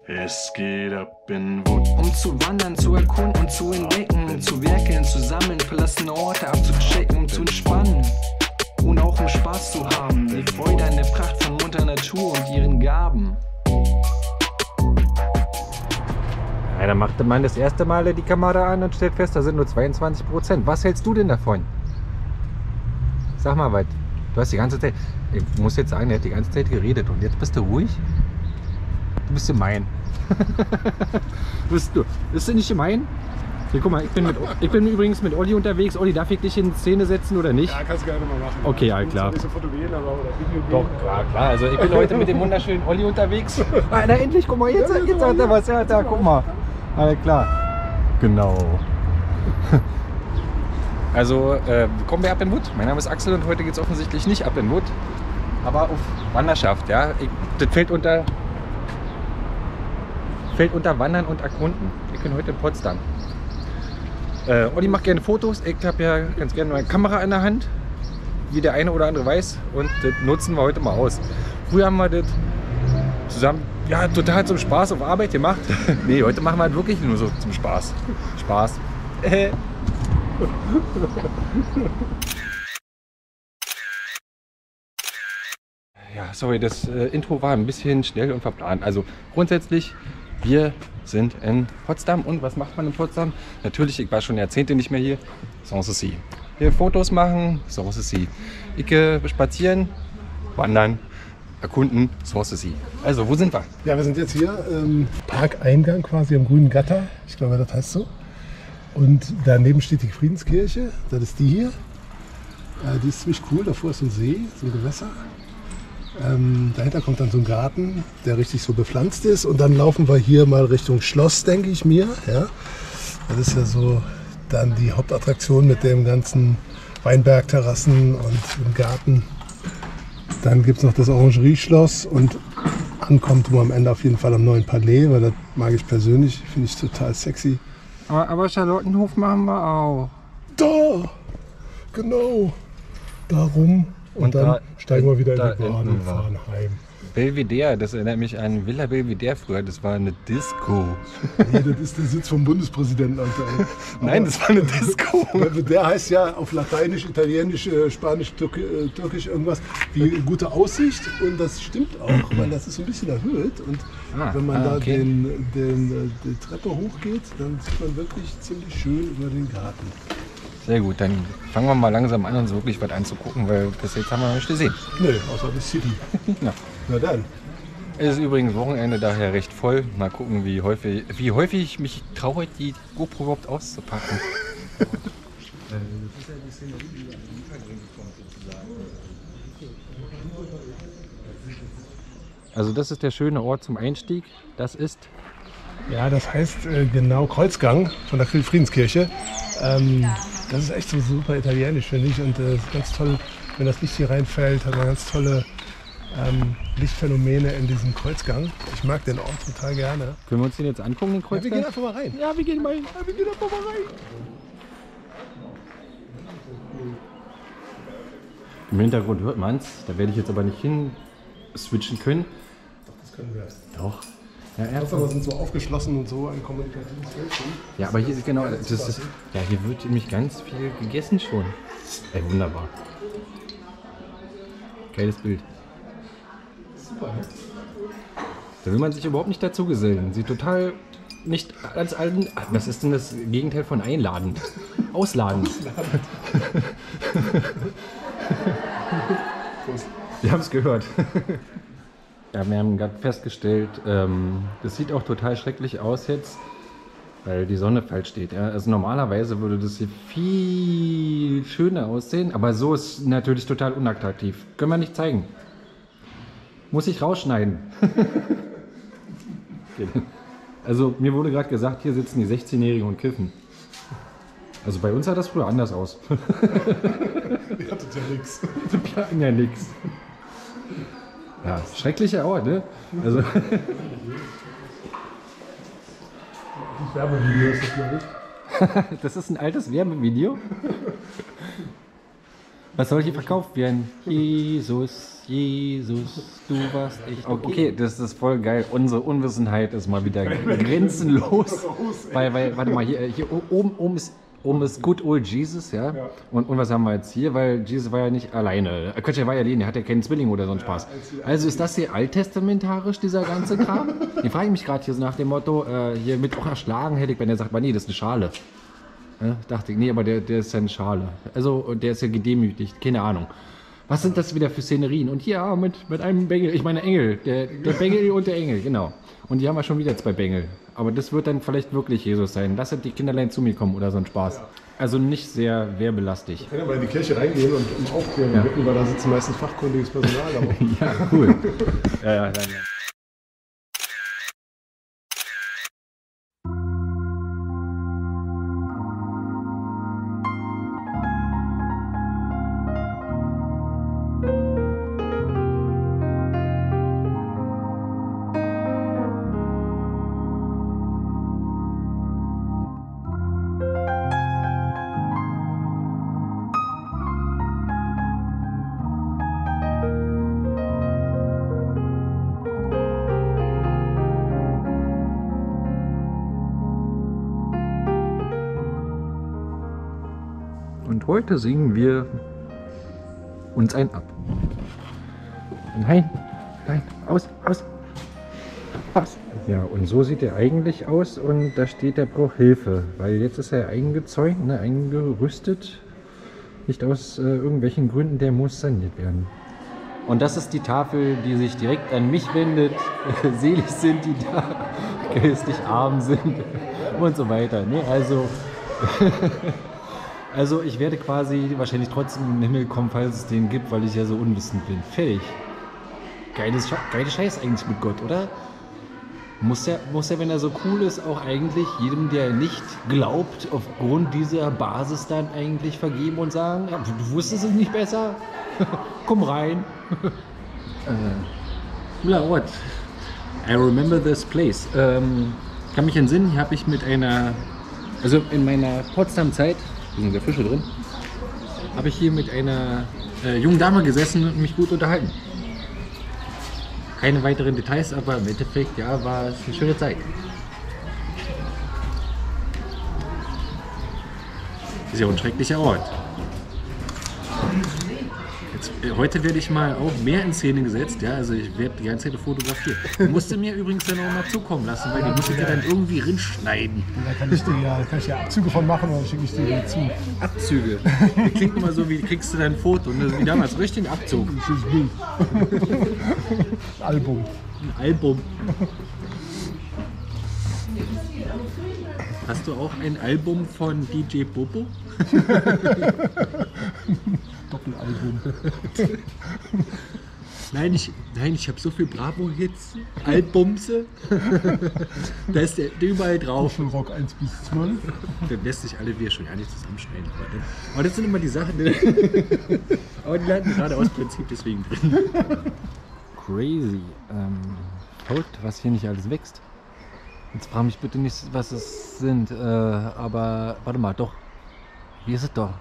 Es geht ab in Wut. Um zu wandern, zu erkunden, zu entdecken, zu werkeln, zu sammeln, verlassene Orte abzuchecken, um zu entspannen. Und auch um Spaß zu haben, die Freude an der Pracht von Mutter Natur und ihren Gaben. Ja, dann machte man das erste Mal die Kamera an und stellt fest, da sind nur 22%. Was hältst du denn davon? Sag mal was. Du hast die ganze Zeit, ich muss jetzt sagen, er hat die ganze Zeit geredet und jetzt bist du ruhig? Du bist gemein. Bist du nicht gemein? Hier, guck mal, ich bin übrigens mit Olli unterwegs. Olli, darf ich dich in Szene setzen oder nicht? Ja, kannst du gerne mal machen. Okay, ja, klar. Nicht so fotogen, aber oder Video. Doch, klar. Also ich bin heute mit dem wunderschönen Olli unterwegs. Ah, na endlich, guck mal, jetzt hat er was. Ja, da, guck mal. Alles klar. Genau. Also, kommen wir ab in Wood. Mein Name ist Axel und heute geht es offensichtlich nicht ab in Wood, aber auf Wanderschaft. Ja? Das fällt unter Wandern und Erkunden. Wir können heute in Potsdam. Olli macht gerne Fotos. Ich habe ja ganz gerne meine Kamera in der Hand, wie der eine oder andere weiß. Und das nutzen wir heute mal aus. Früher haben wir das zusammen, ja, total zum Spaß auf Arbeit gemacht. Nee, heute machen wir halt wirklich nur so zum Spaß. Spaß. Ja, sorry, das Intro war ein bisschen schnell und verplant. Also grundsätzlich, wir sind in Potsdam. Und was macht man in Potsdam? Natürlich, ich war schon Jahrzehnte nicht mehr hier. Sans souci. Hier Fotos machen, sans souci. Ich spazieren, wandern, erkunden, sans souci. Also, wo sind wir? Ja, wir sind jetzt hier im Parkeingang quasi am Grünen Gatter. Ich glaube, das heißt so. Und daneben steht die Friedenskirche. Das ist die hier. Die ist ziemlich cool. Davor ist ein See, so ein Gewässer. Dahinter kommt dann so ein Garten, der richtig so bepflanzt ist. Und dann laufen wir hier mal Richtung Schloss, denke ich mir. Ja? Das ist ja so dann die Hauptattraktion mit dem ganzen Weinbergterrassen und dem Garten. Dann gibt es noch das Orangerieschloss und ankommt man am Ende auf jeden Fall am Neuen Palais, weil das mag ich persönlich, finde ich total sexy. Aber Charlottenhof machen wir auch. Da! Genau! Darum. Und dann steigen wir wieder in die Bahn und fahren heim. Belvedere, das erinnert mich an Villa Belvedere früher, das war eine Disco. Nee, das ist der Sitz vom Bundespräsidenten, Alter. Nein, das war eine Disco. Der heißt ja auf Lateinisch, Italienisch, Spanisch, Türkisch irgendwas wie gute Aussicht. Und das stimmt auch, weil das ist so ein bisschen erhöht. Und wenn man da die Treppe hochgeht, dann sieht man wirklich ziemlich schön über den Garten. Sehr gut, dann fangen wir mal langsam an, uns wirklich was anzugucken, weil bis jetzt haben wir noch nicht gesehen. Nö, außer die City. Ja. Na dann. Es ist übrigens Wochenende, daher recht voll. Mal gucken, wie häufig ich mich traue, die GoPro überhaupt auszupacken. Das ist ja die Szenerie, die an den Lieferring kommt, sozusagen. Also das ist der schöne Ort zum Einstieg. Das ist... Ja, das heißt genau Kreuzgang von der Friedenskirche. Das ist echt so super italienisch, finde ich. Und es ist ganz toll, wenn das Licht hier reinfällt, hat man ganz tolle Lichtphänomene in diesem Kreuzgang. Ich mag den Ort total gerne. Können wir uns den jetzt angucken, den Kreuzgang? Ja, wir gehen einfach mal rein. Ja, wir gehen einfach mal rein. Im Hintergrund hört man es. Da werde ich jetzt aber nicht hin switchen können. Doch, das können wir. Doch. Ja, aber sind so aufgeschlossen und so ein Kommunikationsfeld. Ja, aber hier genau, das ist, ja, hier wird nämlich ganz viel gegessen schon. Ey, wunderbar. Geiles Bild. Super, ne? Da will man sich überhaupt nicht dazu gesellen. Sieht total nicht als allen. Was ist denn das Gegenteil von einladen? Ausladen. Wir haben es gehört. Ja, wir haben gerade festgestellt, das sieht auch total schrecklich aus jetzt, weil die Sonne falsch steht. Ja? Also normalerweise würde das hier viel schöner aussehen, aber so ist natürlich total unattraktiv. Können wir nicht zeigen. Muss ich rausschneiden. Also mir wurde gerade gesagt, hier sitzen die 16-Jährigen und kiffen. Also bei uns sah das früher anders aus. Ihr hattet ja nichts. Wir hatten ja nichts. Ja, schrecklicher Ort, ne? Also Das Werbevideo ist das, glaube ich. das ist ein altes Werbevideo. Was soll hier verkauft werden? Jesus, Jesus, du warst echt. Okay, das ist voll geil. Unsere Unwissenheit ist mal wieder grenzenlos. Weil, warte mal, hier oben ist Good Old Jesus, ja? Und was haben wir jetzt hier? Weil Jesus war ja nicht alleine. Quatsch, er war ja alleine, er hat ja keinen Zwilling oder so einen Spaß. Also ist das hier alttestamentarisch, dieser ganze Kram? Den frage ich mich gerade hier so nach dem Motto, hier mit auch erschlagen hätte ich, wenn er sagt, nee, das ist eine Schale. Ja, dachte ich, nee, aber der ist ja eine Schale. Also, der ist ja gedemütigt, keine Ahnung. Was sind das wieder für Szenerien? Und hier mit einem Bengel, ich meine Engel, der Bengel und der Engel, genau. Und hier haben wir schon wieder 2 Bengel. Aber das wird dann vielleicht wirklich Jesus sein. Lasst die Kinderlein zu mir kommen oder so ein Spaß. Also nicht sehr werbelastig. Wir können ja mal in die Kirche reingehen und aufklären, weil da sitzen meistens fachkundiges Personal. Aber ja, cool. ja. Und heute singen wir uns ein ab. Nein, aus. Ja, und so sieht er eigentlich aus und da steht, er braucht Hilfe, weil jetzt ist er eingezäunt, ne, eingerüstet. Nicht aus irgendwelchen Gründen, der muss saniert werden. Und das ist die Tafel, die sich direkt an mich wendet. Selig sind die da, geistig arm sind und so weiter. Ne? Also ich werde quasi wahrscheinlich trotzdem in den Himmel kommen, falls es den gibt, weil ich ja so unwissend bin. Fertig. Geile Scheiß eigentlich mit Gott, oder? Muss er, wenn er so cool ist, auch eigentlich jedem, der nicht glaubt, aufgrund dieser Basis dann eigentlich vergeben und sagen, ja, du wusstest es nicht besser? Komm rein. Cooler Ort. I remember this place. Kann mich entsinnen, hier habe ich mit einer, also in meiner Potsdam-Zeit, hier sind ja Fische drin, habe ich hier mit einer jungen Dame gesessen und mich gut unterhalten. Keine weiteren Details, aber im Endeffekt, ja, war es eine schöne Zeit. Das ist ja ein schrecklicher Ort. Heute werde ich mal auch mehr in Szene gesetzt, ja, also ich werde die ganze Zeit fotografiert. Du musst mir übrigens dann auch mal zukommen lassen, weil die muss ich ja dann irgendwie rinschneiden. Da kann ich dir Abzüge von machen und dann schicke ich dir die zu. Abzüge? Das klingt immer so, wie kriegst du dein Foto, ne? Wie damals, richtig ein Abzug. Album. Ein Album. Hast du auch ein Album von DJ Bobo? Doppelalbum. Nein, ich habe so viel Bravo-Hits, Albumse. Da ist der überall drauf. Rock 1 bis 12. Dann lässt sich alle wieder schon ja nicht zusammenschneiden. Aber das sind immer die Sachen, aber die landen gerade aus Prinzip deswegen drin. Crazy. Verrückt, was hier nicht alles wächst. Jetzt frage mich bitte nicht, was es sind, aber warte mal, doch. Wie ist es doch?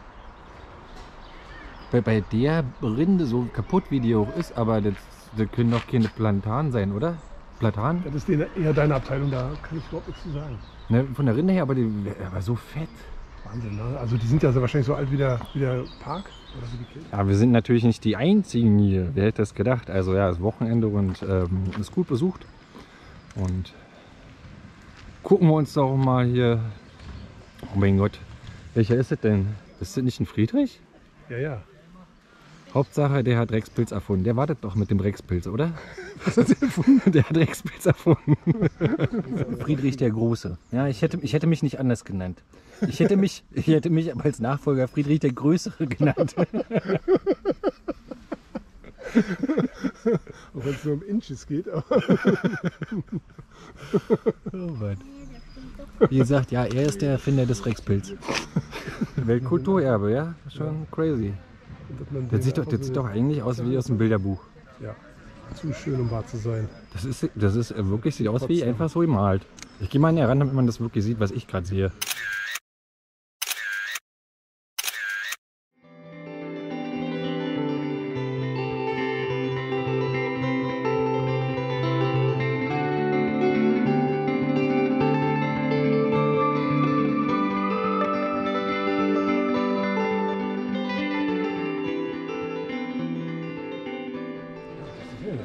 Bei der Rinde so kaputt wie die auch ist, aber das können doch keine Plantanen sein, oder? Platan? Das ist eher deine Abteilung, da kann ich überhaupt nichts zu sagen. Ne, von der Rinde her, aber so fett. Wahnsinn, ne? Also die sind ja so wahrscheinlich so alt wie der Park oder wie die Kirche. Ja, wir sind natürlich nicht die Einzigen hier. Wer hätte das gedacht? Also ja, es ist Wochenende und ist gut besucht. Und gucken wir uns doch mal hier. Oh mein Gott, welcher ist es denn? Ist das nicht ein Friedrich? Ja, ja. Hauptsache, der hat Rexpilz erfunden. Der wartet doch mit dem Rexpilz, oder? Was hat der erfunden? Der hat Rexpilz erfunden. Friedrich der Große. Ja, ich hätte mich nicht anders genannt. Ich hätte mich aber als Nachfolger Friedrich der Größere genannt. Auch wenn es nur um Inches geht. Aber oh Mann. Wie gesagt, ja, er ist der Erfinder des Rexpilz. Weltkulturerbe, ja? Schon crazy. Das sieht doch eigentlich aus wie aus dem Bilderbuch. Ja, zu schön, um wahr zu sein. Das ist wirklich, sieht aus wie einfach so gemalt. Ich gehe mal näher ran, damit man das wirklich sieht, was ich gerade sehe.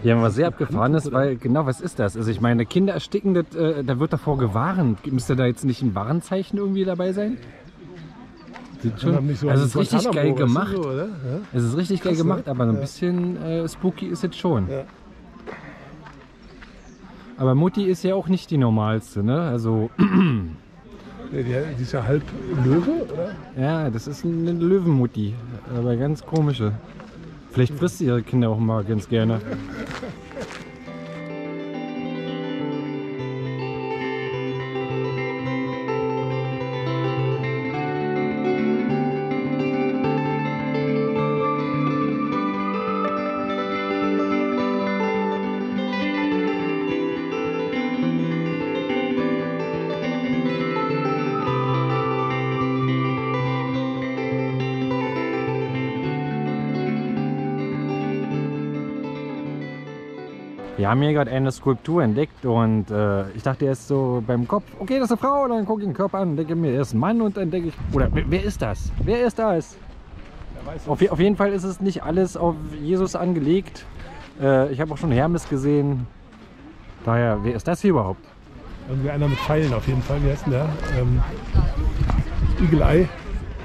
Ja, was sehr abgefahren ist, weil genau, was ist das? Also ich meine, Kinder ersticken, da wird davor gewarnt. Müsste da jetzt nicht ein Warnzeichen irgendwie dabei sein? Sieht schon, So also es ist richtig geil gemacht. So, oder? Ja? Es ist richtig geil gemacht, aber ein bisschen spooky ist es schon. Ja. Aber Mutti ist ja auch nicht die normalste, ne? Also Die ist ja halb Löwe, oder? ja, das ist eine Löwenmutti, aber ganz komische. Vielleicht frisst sie ihre Kinder auch mal ganz gerne. Wir haben hier gerade eine Skulptur entdeckt und ich dachte erst so beim Kopf, okay, das ist eine Frau, und dann gucke ich den Körper an und denke mir, er ist ein Mann und dann denke ich, oder wer ist das? Wer ist das? Auf jeden Fall ist es nicht alles auf Jesus angelegt. Ich habe auch schon Hermes gesehen. Daher, wer ist das hier überhaupt? Irgendwie einer mit Pfeilen auf jeden Fall. Wie heißt denn der? Eagle Eye.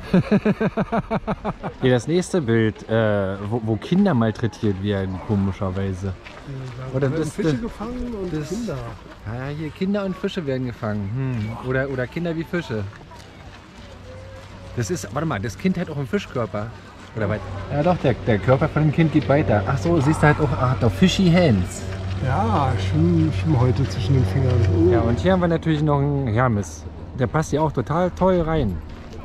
Hier das nächste Bild, wo Kinder malträtiert werden, komischerweise. Oder werden Fische gefangen und Kinder. Ja, hier Kinder und Fische werden gefangen. Oder Kinder wie Fische. Das ist, warte mal, das Kind hat auch einen Fischkörper. Oder weit? Ja doch, der Körper von dem Kind geht weiter. Ach so, siehst du halt auch, hat auch fishy hands. Ja, Schwimmhäute zwischen den Fingern. Oh. Ja, und hier haben wir natürlich noch einen Hermes. Der passt hier auch total toll rein.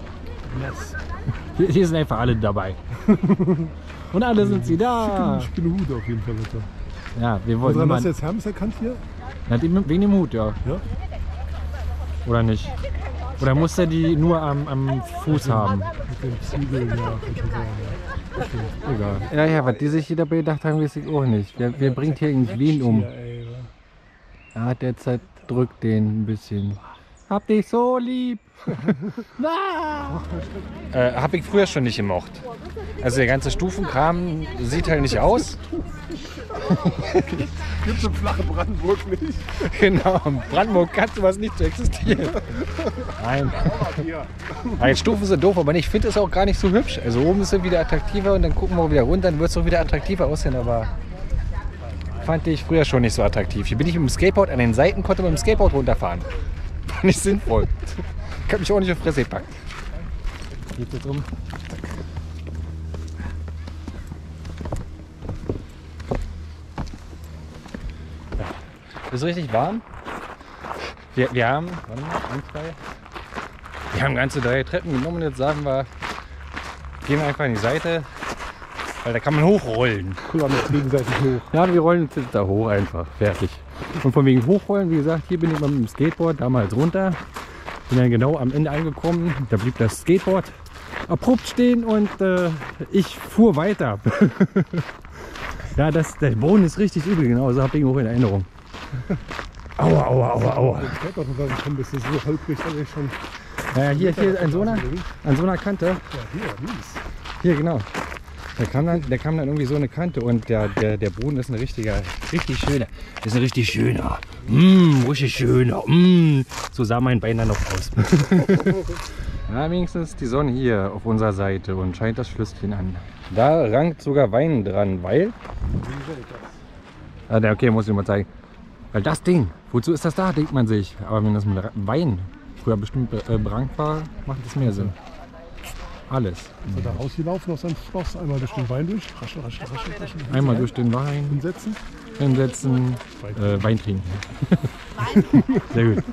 Yes. Hier sind einfach alle dabei. Und alle sind sie da. Schöne Hut auf jeden Fall bitte. Ja, wir wollen. Woran hast du jetzt Hermes erkannt hier? Na, wegen dem Hut, ja. Ja? Oder nicht? Oder muss er die nur am Fuß haben? Mit den Zügeln, ja, kann schon sein. Ja. Okay. Egal. Ja, was die sich hier dabei gedacht haben, weiß ich auch nicht. Wer bringt hier irgendwen um? Ja, der zerdrückt den ein bisschen. Hab dich so lieb. Hab ich früher schon nicht gemocht. Also der ganze Stufenkram sieht halt nicht aus. Gibt es in flache Brandenburg nicht? Genau, in Brandenburg kann sowas nicht zu existieren. Nein. Die Stufen sind doof, aber ich finde es auch gar nicht so hübsch. Also oben ist es wieder attraktiver und dann gucken wir wieder runter, dann wird es auch wieder attraktiver aussehen, aber fand ich früher schon nicht so attraktiv. Hier bin ich mit dem Skateboard an den Seiten, konnte mit dem Skateboard runterfahren. War nicht sinnvoll. Ich hab mich auch nicht auf Fresse gepackt. Geht jetzt um. Ist richtig warm. Wir haben, warte mal, 1, 2. Wir haben ganze 3 Treppen genommen und jetzt sagen wir, gehen wir einfach an die Seite, weil da kann man hochrollen. Cool, haben wir gegenseitig hoch. Ja, wir rollen jetzt da hoch einfach, fertig. Und von wegen hochrollen, wie gesagt, hier bin ich mal mit dem Skateboard damals runter. Bin dann genau am Ende angekommen, da blieb das Skateboard abrupt stehen und ich fuhr weiter. Ja, der Boden ist richtig übel, genau, so habe ich auch in Erinnerung. Aua, aua, aua, aua. Ich glaube auch, dass ich schon ein bisschen so holprig, dass ich schon... Ja, hier an so einer Kante. Ja, hier, mies. Hier, genau. Da kam dann irgendwie so eine Kante und der Boden ist richtig schöner. Ist ein richtig schöner. Richtig schöner. So sah mein Bein dann noch aus. Ja, wenigstens die Sonne hier auf unserer Seite und scheint das Flüsschen an. Da rankt sogar Wein dran, weil... Okay, muss ich mal zeigen. Weil das Ding, wozu ist das da, denkt man sich. Aber wenn das mit Wein früher bestimmt berankt war, macht das mehr Sinn. Alles. Ist er da rausgelaufen aus seinem Schloss, einmal durch den Wein durch, raschel. Einmal durch den Wein. Hinsetzen, Wein trinken. Sehr gut.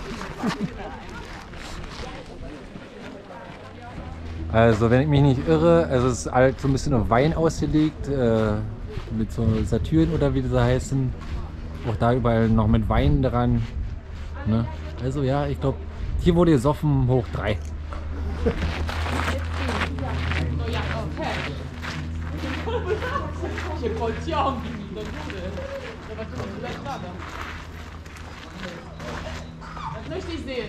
Also wenn ich mich nicht irre, also es ist halt so ein bisschen auf Wein ausgelegt, mit so Satyren oder wie sie heißen. Auch da überall noch mit Wein dran. Ne? Also ja, ich glaube, hier wurde gesoffen hoch 3. richtig sehen.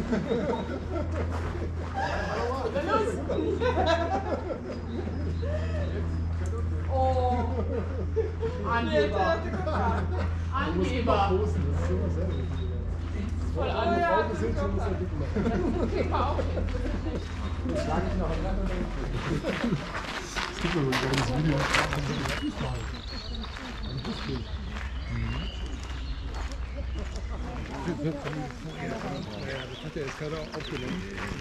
Los. Oh. Angeber. Angeber. Voll Angeber. Es gibt noch ein kleines Video. Das hat ja jetzt keiner aufgenommen.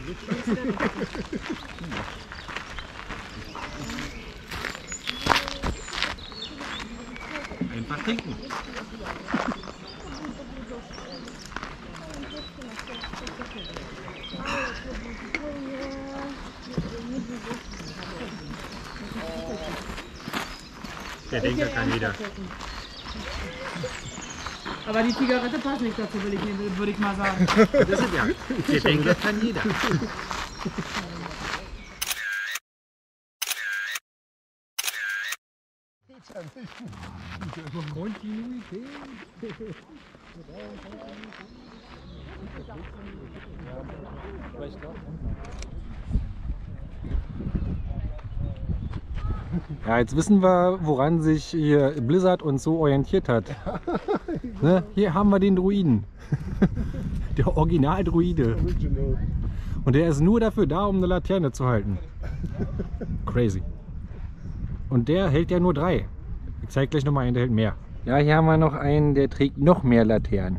Einfach trinken. Der denkt, das kann jeder. Aber die Zigarette passt nicht dazu, würde ich mal sagen. Das ist ja. Der denkt, das kann jeder. Kontinuität. Ja, jetzt wissen wir, woran sich hier Blizzard uns so orientiert hat. Ne? Hier haben wir den Druiden. Der Original-Druide. Und der ist nur dafür da, um eine Laterne zu halten. Crazy. Und der hält ja nur 3. Ich zeige gleich nochmal einen, der hält mehr. Ja, hier haben wir noch einen, der trägt noch mehr Laternen.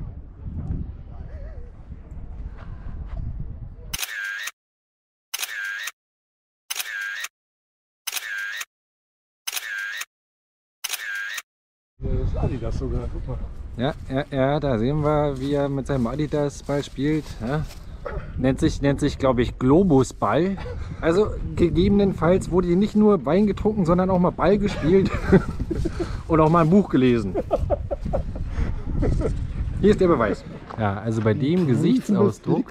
Das ist Adidas sogar, guck mal. Ja, da sehen wir, wie er mit seinem Adidas-Ball spielt. Ja. Nennt sich, glaube ich, Globus-Ball. Also gegebenenfalls wurde hier nicht nur Wein getrunken, sondern auch mal Ball gespielt und auch mal ein Buch gelesen. Hier ist der Beweis. Ja, also bei dem Gesichtsausdruck,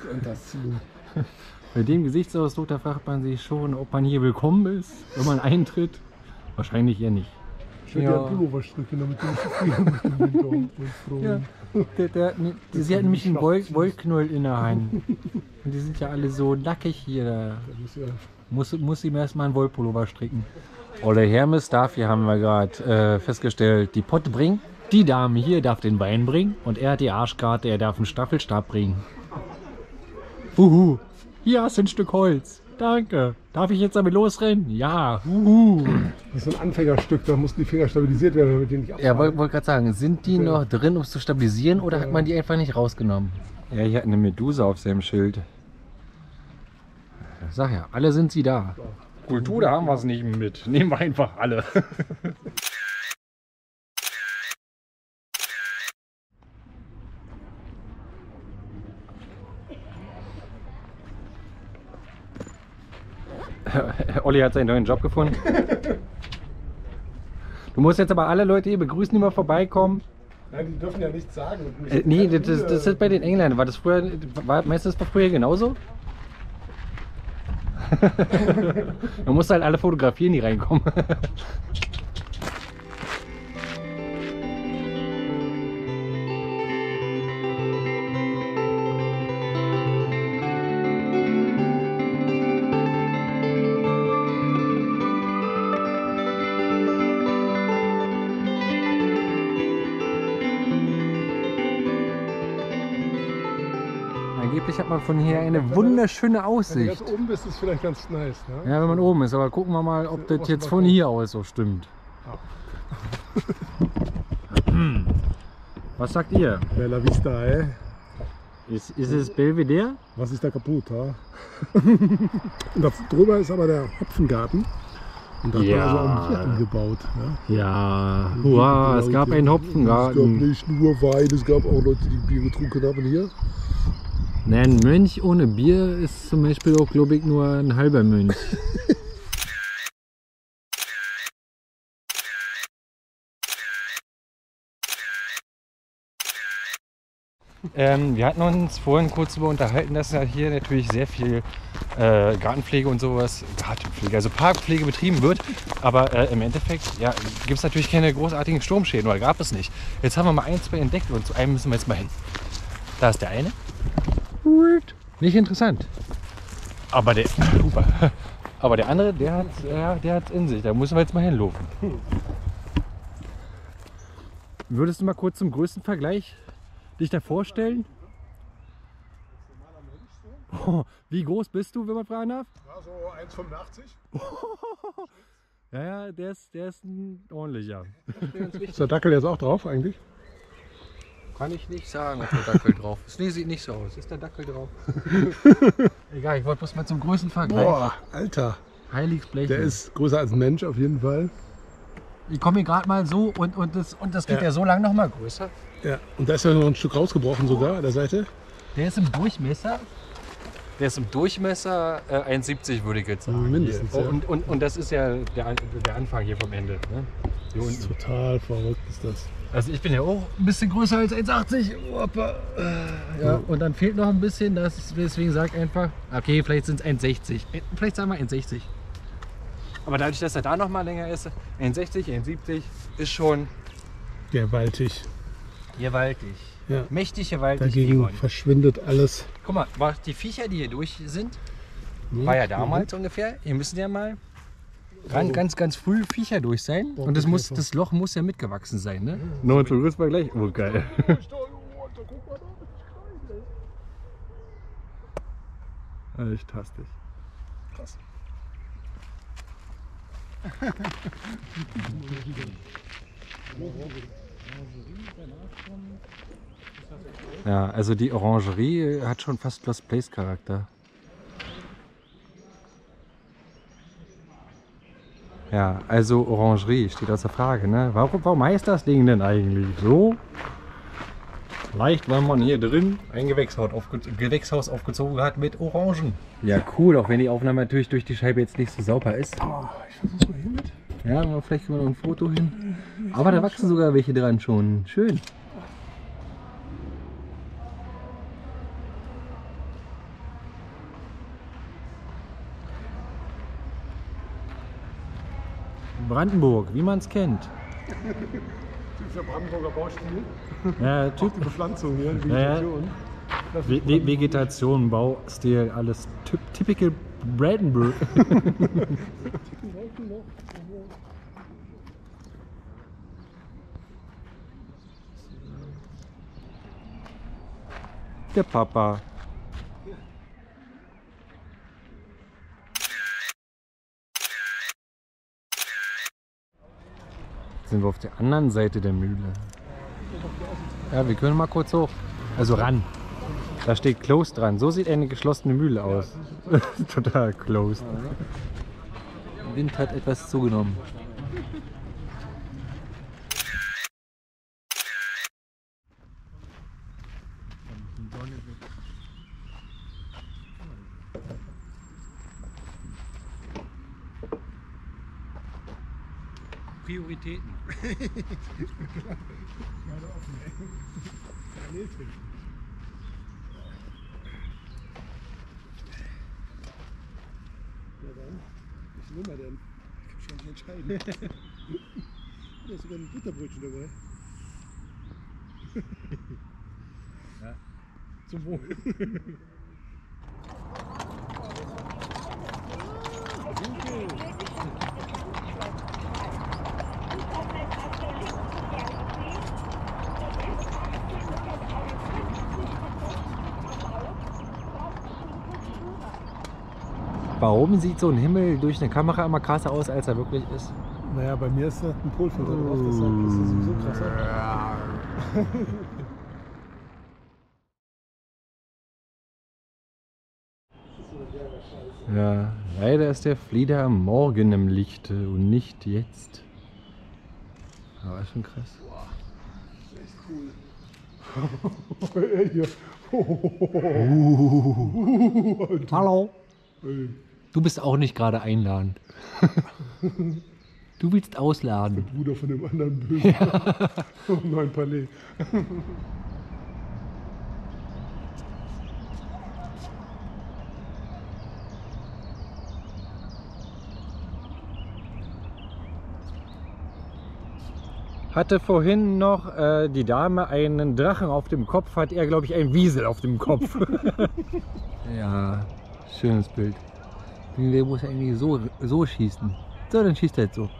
da fragt man sich schon, ob man hier willkommen ist, wenn man eintritt. Wahrscheinlich eher nicht. Ich würde ja Pullover stricken, damit du nicht zufrieden mit dem Winter und froh. Sie hatten nämlich einen Wollknäuel in der Hand. Und die sind ja alle so nackig hier. Muss ihm erstmal einen Wollpullover stricken. Ole Hermes darf, hier haben wir gerade festgestellt, die Potte bringen. Die Dame hier darf den Wein bringen. Und er hat die Arschkarte, er darf einen Staffelstab bringen. Huhu, hier hast du ein Stück Holz. Danke. Darf ich jetzt damit losrennen? Ja. Das ist ein Anfängerstück, da mussten die Finger stabilisiert werden, damit die nicht abfallen. Ja, wollte gerade sagen, sind die noch drin, um es zu stabilisieren, oder hat man die einfach nicht rausgenommen? Ja, hier hat eine Medusa auf seinem Schild. Sag ja, alle sind sie da. Kultur, da haben wir es nicht mit. Nehmen wir einfach alle. Olli hat seinen neuen Job gefunden. Du musst jetzt aber alle Leute hier begrüßen, die mal vorbeikommen. Nein, die dürfen ja nichts sagen. Nee, das ist bei den Engländern. Meinst du, das war früher genauso? Man muss halt alle fotografieren, die reinkommen. Angeblich hat man von hier eine wunderschöne Aussicht. Wenn du ganz oben bist, ist es vielleicht ganz nice. Ne? Ja, wenn man oben ist, aber gucken wir mal, ob das jetzt von hier aus so stimmt. Was sagt ihr? Bella Vista, ey. Ist es Belvedere? Was ist da kaputt, ha? Und da drüber ist aber der Hopfengarten. Und da hat man also auch hier angebaut. Ne? Ja, hurra, es gab einen Hopfengarten. Es gab nicht nur Wein, es gab auch Leute, die Bier getrunken haben hier. Nein, ein Mönch ohne Bier ist zum Beispiel auch, glaube ich, nur ein halber Mönch. Wir hatten uns vorhin kurz darüber unterhalten, dass ja hier natürlich sehr viel Gartenpflege und sowas, also Parkpflege betrieben wird. Aber im Endeffekt ja, gibt es natürlich keine großartigen Sturmschäden, oder gab es nicht. Jetzt haben wir mal 1, 2 entdeckt und zu einem müssen wir jetzt mal hin. Da ist der eine. Nicht interessant. Aber der, aber der andere, der hat's in sich. Da müssen wir jetzt mal hinlaufen. Würdest du mal kurz zum größten Vergleich dich da vorstellen? Oh, wie groß bist du, wenn man fragen darf? Ja, so 1,85. Ja, der ist ein ordentlicher. Ist der Dackel jetzt auch drauf eigentlich? Kann ich nicht sagen, ob der Dackel drauf ist. Nee, sieht nicht so aus. Ist der Dackel drauf? Egal, ich wollte bloß mal zum größten Vergleich. Boah, Alter. Heiligsblech. Der ist größer als ein Mensch auf jeden Fall. Ich komme hier gerade mal so und das geht ja so lang noch mal größer. Ja, und da ist ja noch ein Stück rausgebrochen sogar an der Seite. Der ist im Durchmesser. 1,70 würde ich jetzt sagen. Mindestens, Hier. ja. Und das ist ja der Anfang hier vom Ende. Ne? Hier Das ist unten. total verrückt ist das. Also ich bin ja auch ein bisschen größer als 1,80. Ja, und dann fehlt noch ein bisschen, deswegen sage ich einfach, okay, vielleicht sind es 1,60. Vielleicht sagen wir 1,60. Aber dadurch, dass er da noch mal länger ist, 1,60, 1,70 ist schon Gewaltig. gewaltig. Ja. Mächtig gewaltig. Dagegen Egon. verschwindet alles. Guck mal, die Viecher, die hier durch sind, war ja damals ungefähr. Hier müssen ja mal ganz früh Viecher durch sein. Und das Loch muss ja mitgewachsen sein, ne? Noch ein größtes Vergleich. Oh, geil. Echt hastig. Krass. Ja, also die Orangerie hat schon fast Lost Place Charakter. Ja, also Orangerie steht außer Frage, ne? Warum heißt das Ding denn eigentlich so? Vielleicht, weil man hier drin ein Gewächshaus aufgezogen hat mit Orangen. Ja, cool, auch wenn die Aufnahme natürlich durch die Scheibe jetzt nicht so sauber ist. Oh, ich versuch's mal hiermit. Ja, aber vielleicht können wir noch ein Foto hin. Aber da wachsen sogar welche dran schon. Schön. Brandenburg, wie man es kennt. Typischer Brandenburger Baustil. Ja, Bepflanzung hier, Ja, Vegetation. Vegetation, Baustil, alles typical Brandenburg. Der Papa. Jetzt sind wir auf der anderen Seite der Mühle. Ja, wir können mal kurz hoch. Also ran. Da steht closed dran. So sieht eine geschlossene Mühle aus. Total closed. Der Wind hat etwas zugenommen. Prioritäten. Ja dann, was will man denn? Ich kann schon nicht entscheiden. Da ist sogar ein Butterbrötchen dabei. Ja. Zum Wohl. Warum sieht so ein Himmel durch eine Kamera immer krasser aus, als er wirklich ist? Naja, bei mir ist da ein Polfilter drauf, deshalb ist das sowieso krasser. Ja, leider ist der Flieder am Morgen im Lichte und nicht jetzt. Aber ist schon krass. Hier. Hallo. Du bist auch nicht gerade einladend. Du willst ausladen. Bruder von dem anderen Bösen. Ja. Neuen Palais. hatte vorhin noch die Dame einen Drachen auf dem Kopf, hat er, glaube ich, einen Wiesel auf dem Kopf. Ja, schönes Bild. Der muss eigentlich so schießen. So, dann schießt er jetzt so.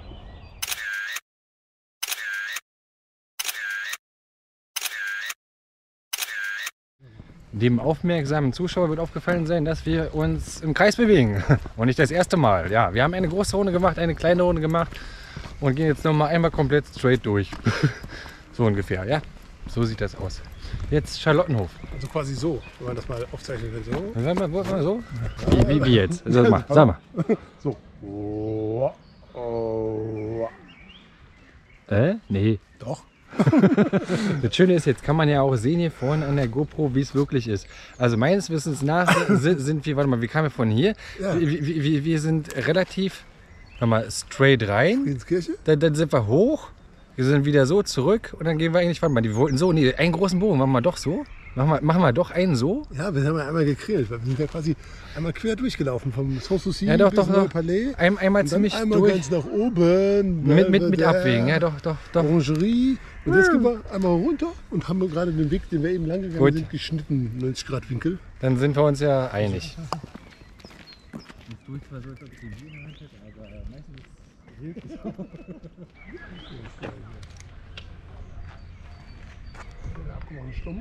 Dem aufmerksamen Zuschauer wird aufgefallen sein, dass wir uns im Kreis bewegen. Und nicht das erste Mal. Ja, wir haben eine große Runde gemacht, eine kleine Runde gemacht und gehen jetzt noch mal einmal komplett straight durch. So ungefähr, ja. So sieht das aus. Jetzt Charlottenhof. Also quasi so, wenn man das mal aufzeichnen will. So. Sag mal so? Wie jetzt? Sag mal. So. Oh. Oh. Nee. Doch. Das Schöne ist, jetzt kann man ja auch sehen hier vorne an der GoPro, wie es wirklich ist. Also meines Wissens nach sind wir, warte mal, wie kamen wir von hier? Ja. Wir sind relativ, warte mal, straight rein. Friedenskirche? Dann sind wir hoch, wir sind wieder so zurück und dann gehen wir eigentlich, warte mal, wir wollten so, nee, einen großen Bogen, machen wir doch so. Machen wir doch einen so. Ja, wir haben ja einmal gekrillt, weil wir sind ja quasi einmal quer durchgelauften vom Sanssouci Ja, bis zum Palais. Einmal und ziemlich dann einmal durch. ganz nach oben. Mit Abwägen, ja doch. Orangerie. Und jetzt gehen wir einmal runter und haben gerade den Weg, den wir eben lang gegangen Gut. sind, geschnitten, 90 Grad Winkel. Dann sind wir uns ja einig. Abgemachten Stumpf.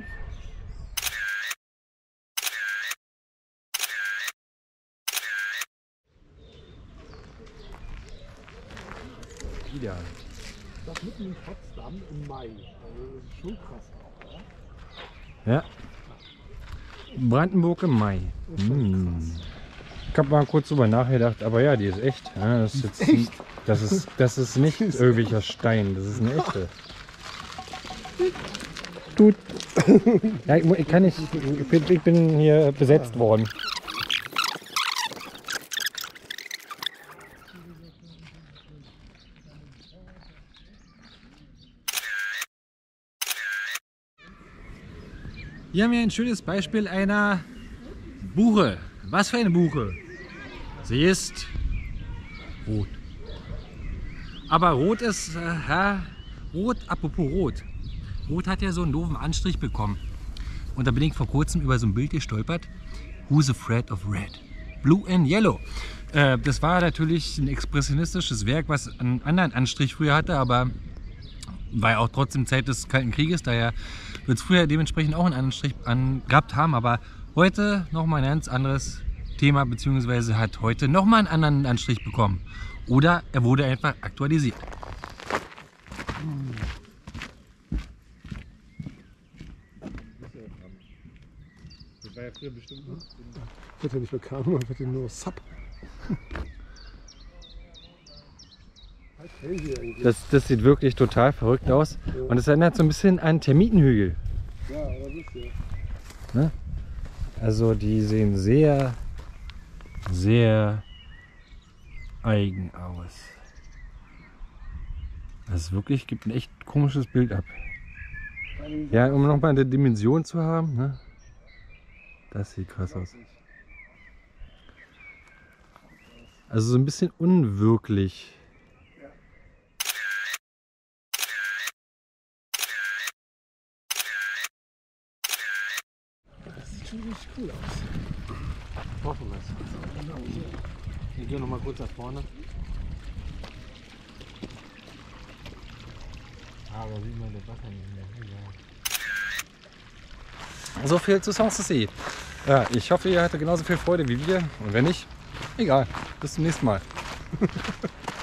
Ideal. Das mitten in Potsdam im Mai. Also das ist schon krass auch, oder? Ja. Brandenburg im Mai. Ich habe mal kurz drüber nachgedacht, aber ja, die ist echt. Ja, das ist jetzt, das ist nicht irgendwelcher Stein, das ist eine echte. Tut. Ja, ich kann nicht. Ich bin hier besetzt worden. Hier haben wir ein schönes Beispiel einer Buche. Was für eine Buche? Sie ist rot. Aber rot ist, rot, apropos rot. Rot hat ja so einen doofen Anstrich bekommen. Und da bin ich vor kurzem über so ein Bild gestolpert. Who's afraid of red? Blue and Yellow. Das war natürlich ein expressionistisches Werk, was einen anderen Anstrich früher hatte, aber war ja auch trotzdem Zeit des Kalten Krieges, daher wird es früher dementsprechend auch einen Anstrich gehabt haben, aber heute nochmal ein ganz anderes Thema, beziehungsweise hat heute nochmal einen anderen Anstrich bekommen. Oder er wurde einfach aktualisiert. Das war ja früher bestimmt noch. Wird ja nicht mehr Kanu, man wird ja nur Sub. Das sieht wirklich total verrückt aus. Ja. Und es erinnert so ein bisschen an Termitenhügel. Ja, das ist ja. Ne? Also die sehen sehr, sehr eigen aus. Das wirklich gibt ein echt komisches Bild ab. Ja, um nochmal eine Dimension zu haben. Ne? Das sieht krass aus. Also so ein bisschen unwirklich. Das sieht schon richtig cool aus. Hoffen wir es. Wir gehen noch mal kurz nach vorne. Aber sieht man das Wasser nicht mehr. So viel zu Sanssouci. Ja, ich hoffe, ihr hattet genauso viel Freude wie wir. Und wenn nicht, egal. Bis zum nächsten Mal.